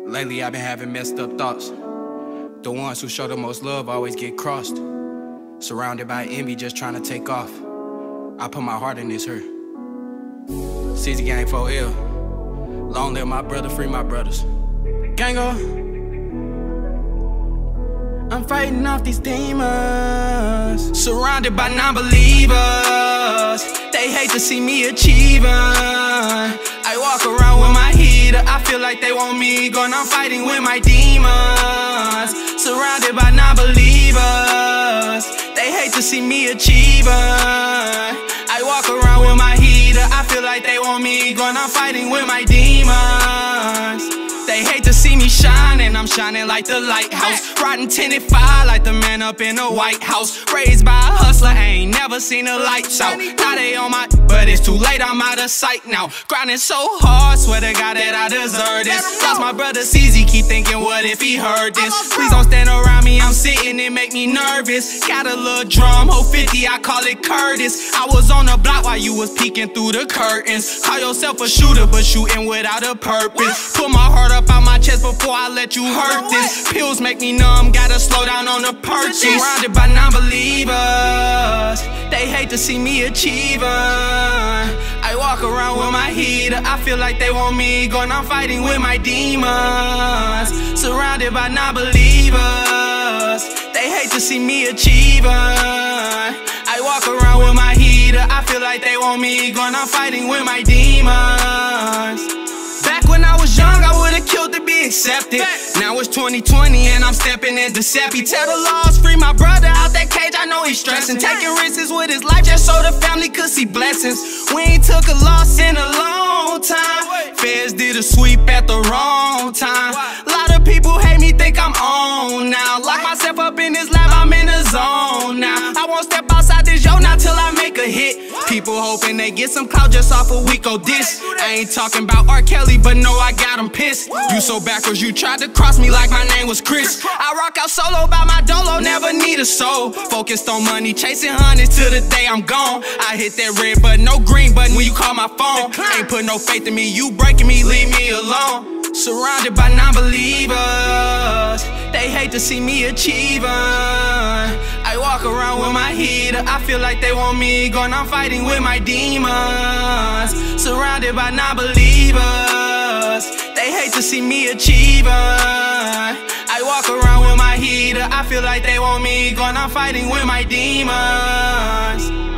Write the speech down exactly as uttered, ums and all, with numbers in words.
Lately I've been having messed up thoughts. The ones who show the most love always get crossed. Surrounded by envy, just trying to take off. I put my heart in this hurt. C Z Gang four L. Long live my brother, free my brothers. Gango. I'm fighting off these demons. Surrounded by non-believers. They hate to see me achieving. I walk around with my heater. I feel like they want me gone. I'm fighting with my demons. Surrounded by non-believers. They hate to see me achieving. I walk around with my heater. I feel like they want me gone. I'm fighting with my demons. They hate to see me shine, and I'm shining like the lighthouse. Riding tinted fire like the man up in the White House. Raised by a hustler, ain't never seen the lights out. Now they on my, but it's too late, I'm out of sight now. Grinding so hard, swear to God that I deserve this. Lost my brother C Z, keep thinking what if he heard this. Please don't stand around me, I'm sitting, it make me nervous. Got a little drum, hold fifty, I call it Curtis. I was on the block while you was peeking through the curtains. Call yourself a shooter, but shooting without a purpose. Put my heart up out my chest before I let you hurt this. Pills make me numb, gotta slow down on the purchase. Surrounded by non-believers. They hate to see me achieving. I walk around with my heater. I feel like they want me gone. I'm fighting with my demons. Surrounded by non-believers. They hate to see me achieving. I walk around with my heater. I feel like they want me gone. I'm fighting with my demons. Back when I was young, I would've killed to be accepted. Now it's twenty twenty and I'm stepping into Seppi. Tell the laws, free my brother out that cage, I know he's stressing. Taking risks with his life just so the family could see blessings. We ain't took a loss in a long time. Feds did a sweep at the wrong time. A lot of people hate me, think I'm on now. Lock myself up in this lab, I'm in the zone now. I won't step outside this yo now till I make a hit. People hoping they get some clout just off a Wico diss. I ain't talking about R. Kelly, but no, I got him pissed. You so backwards, you tried to cross me like my name was Chris. I rock out solo by my dolo, never need a soul. Focused on money, chasing hundreds till the day I'm gone. I hit that red button, no green button when you call my phone. Ain't put no faith in me, you breaking me, leave me alone. Surrounded by non-believers. They hate to see me achieving. I walk around with my heater. I feel like they want me gone. I'm fighting with my demons. Surrounded by non-believers. They hate to see me achieving. I walk around with my heater. I feel like they want me gone. I'm fighting with my demons.